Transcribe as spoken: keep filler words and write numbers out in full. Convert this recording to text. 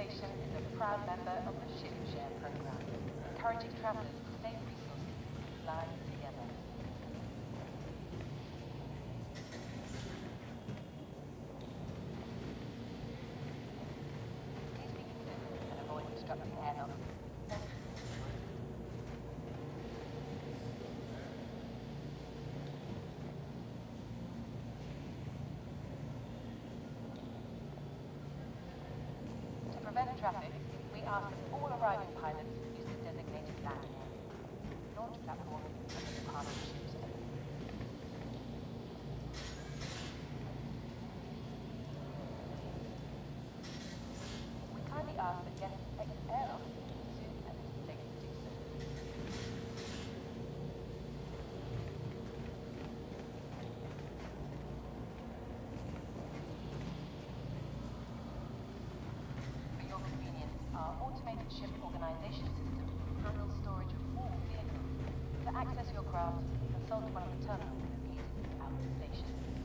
station is a proud member of the Ship Share program, encouraging travelers to save resources and fly together. Please be considerate and avoid obstructing airlocks. Thank you. To prevent traffic, we ask that all arriving pilots use the designated landing area, launch platform, and the departure chute area. We kindly ask that guests exit airlock as soon as it is safe to do so. For your convenience, our automated ship organization system handles storage of all vehicles. To access your craft, consult one of the terminals located throughout the station.